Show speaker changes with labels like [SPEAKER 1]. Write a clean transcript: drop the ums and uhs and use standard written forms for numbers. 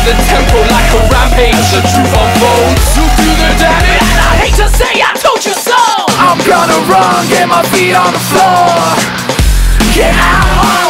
[SPEAKER 1] the tempo like a rampage. The truth unfolds, so do the damage. And I hate to say I told you so. I'm gonna run, get my feet on the floor. Get out.